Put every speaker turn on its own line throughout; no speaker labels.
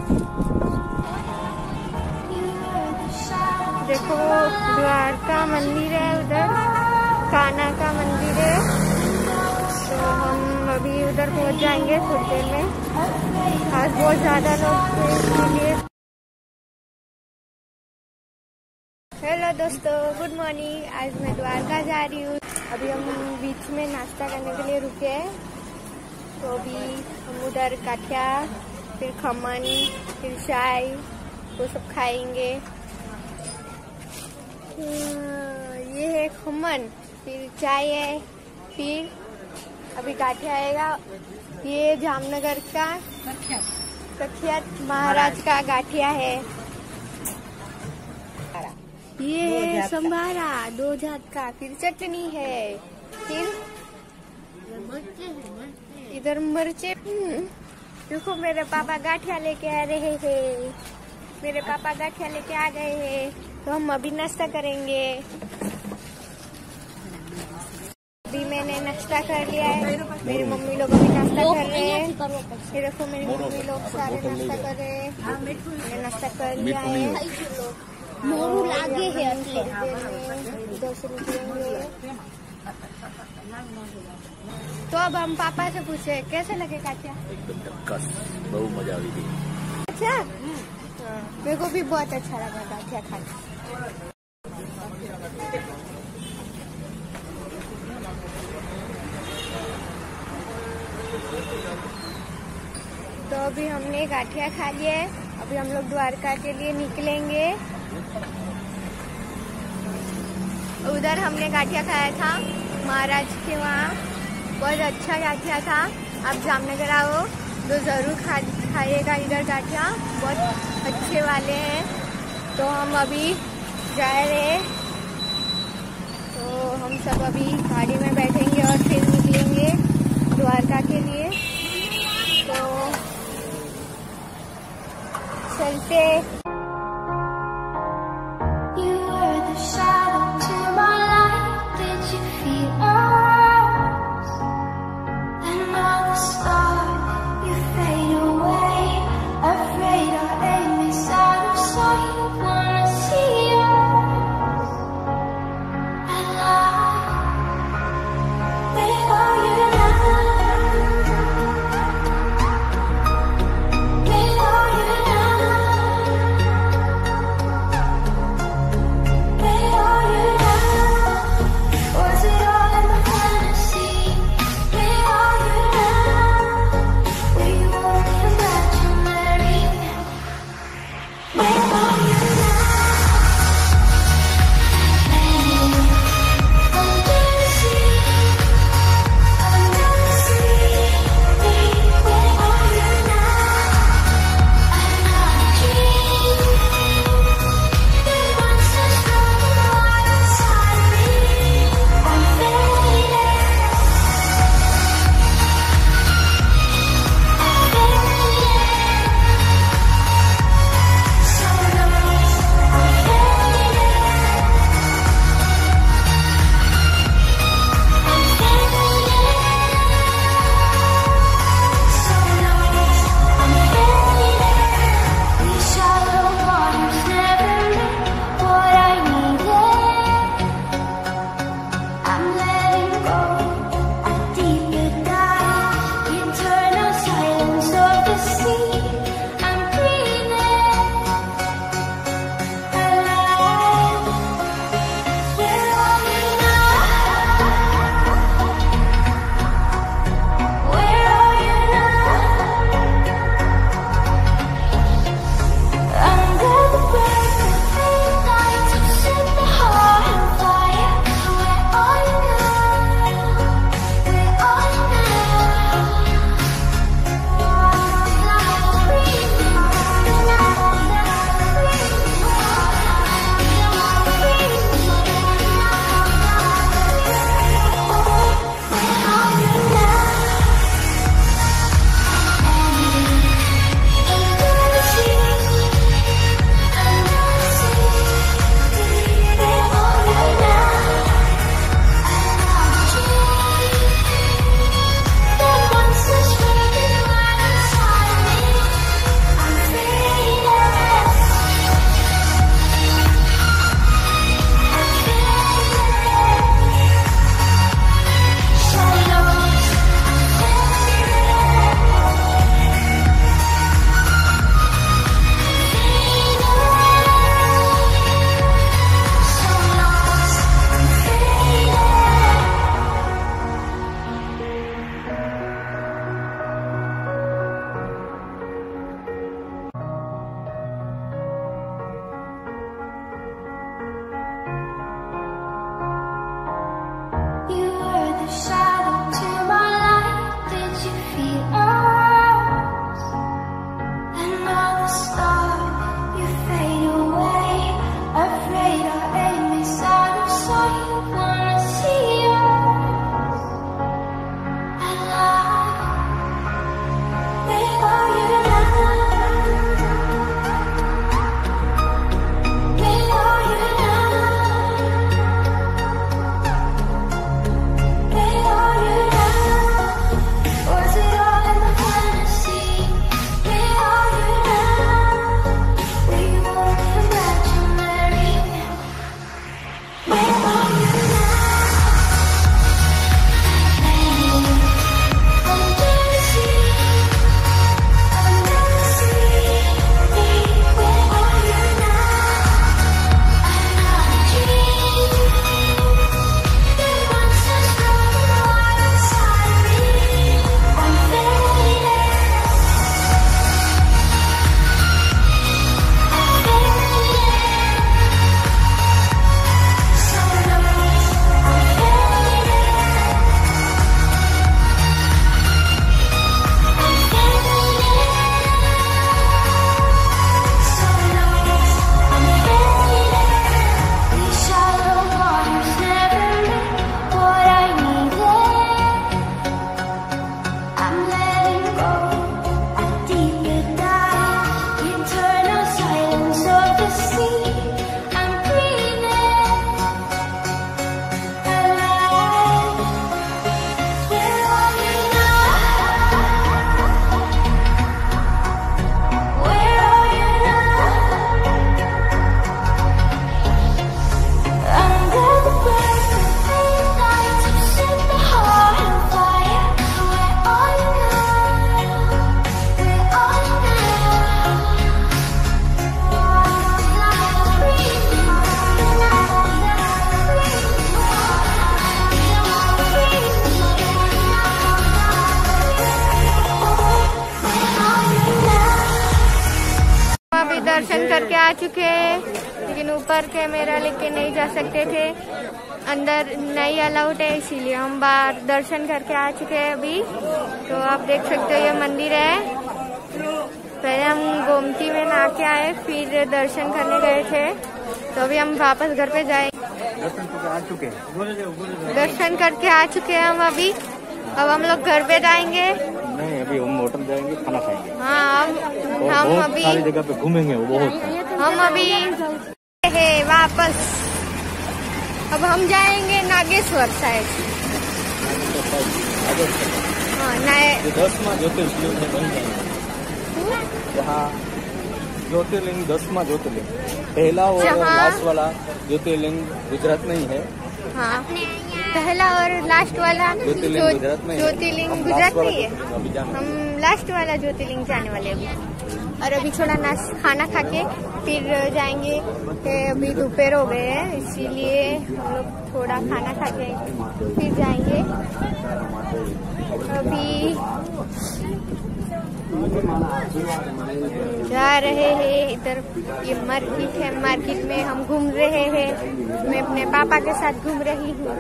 देखो द्वारका मंदिर है, उधर कान्हा का मंदिर है। तो हम अभी उधर पहुंच जाएंगे थोड़ी देर में। आज बहुत ज्यादा लोग थे इसलिए। हेलो दोस्तों, गुड मॉर्निंग। आज मैं द्वारका जा रही हूँ। अभी हम बीच में नाश्ता करने के लिए रुके हैं। तो अभी हम उधर काठिया, फिर खमन, फिर चाय वो सब खाएंगे। ये है खमन, फिर चाय है, फिर अभी गाठिया आएगा। ये जामनगर का प्रख्यात महाराज का गाठिया है। ये है संभारा 2 जात का, फिर चटनी है, फिर इधर मिर्चे। देखो मेरे पापा गाठिया लेके आ रहे हैं। मेरे पापा गाठिया लेके आ गए हैं। तो हम अभी नाश्ता करेंगे। अभी मैंने नाश्ता कर लिया है। मेरी मम्मी लोग अभी नाश्ता कर रहे हैं। ये देखो मेरी मम्मी लोग सारे नाश्ता कर रहे हैं। मैंने नाश्ता कर लिया है। मोरू लागे है 10 रुपये। तो अब हम पापा से पूछे कैसे लगे गाठिया।
एकदम झक्कास, बहुत मजा आई थी।
अच्छा, मेरे को भी बहुत अच्छा लगा गाठिया खाना। तो अभी हमने गाठिया खा लिया है। अभी हम लोग द्वारका के लिए निकलेंगे। उधर हमने गाठिया खाया था महाराज के वहाँ, बहुत अच्छा गाठिया था। आप जामनगर आओ तो जरूर खाइएगा इधर गाठिया, बहुत अच्छे वाले हैं। तो हम अभी जा रहे हैं। तो हम सब अभी गाड़ी में बैठेंगे और फिर निकलेंगे द्वारका के लिए। तो चलते। अभी दर्शन करके आ चुके हैं, लेकिन ऊपर कैमरा लेके नहीं जा सकते थे, अंदर नहीं अलाउड है, इसीलिए हम बाहर दर्शन करके आ चुके हैं अभी। तो आप देख सकते हो ये मंदिर है। पहले हम गोमती में नहा के आए, फिर दर्शन करने गए थे, तो अभी हम वापस घर पे जाएंगे। दर्शन करके आ चुके हैं हम अभी। अब हम लोग घर पे जाएंगे।
नहीं, अभी हम होटल जाएंगे, खाना खाएंगे।
हाँ, हम अभी
सारी जगह पे घूमेंगे, वो बहुत।
हम अभी है वापस। अब हम जाएंगे नागेश्वर साइड। हाँ,
10वां ज्योतिर्लिंग में बन जाएंगे। जहाँ ज्योतिर्लिंग 10वां ज्योतिर्लिंग, पहला और लास्ट वाला ज्योतिर्लिंग गुजरात में ही है।
हाँ, पहला और लास्ट वाला
ज्योतिर्लिंग गुजरात में
ज्योतिर्लिंग गुजरात में ही है। हम लास्ट वाला ज्योतिर्लिंग जाने वाले अभी। और अभी थोड़ा खाना खा के फिर जाएंगे। अभी दोपहर हो गए हैं, इसीलिए हम लोग थोड़ा खाना खा के फिर जाएंगे। अभी जा रहे हैं इधर, ये मार्केट है, मार्केट में हम घूम रहे हैं। मैं अपने पापा के साथ घूम रही हूँ।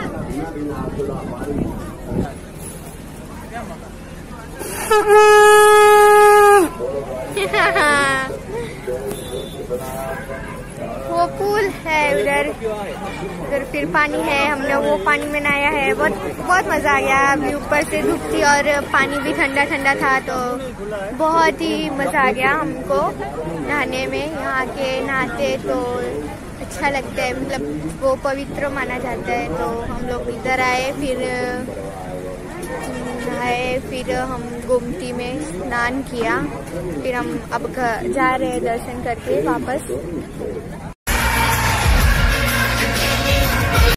वो पूल है उधर, उधर फिर पानी है। हमने वो पानी में नहाया है, बहुत मजा आ गया। अभी ऊपर से धूप थी और पानी भी ठंडा ठंडा था, तो बहुत ही मजा आ गया हमको नहाने में। यहाँ आके नहाते तो अच्छा लगता है, मतलब वो पवित्र माना जाता है। तो हम लोग इधर आए, फिर नहाए, फिर हम गोमती में स्नान किया, फिर हम अब जा रहे हैं दर्शन करके वापस।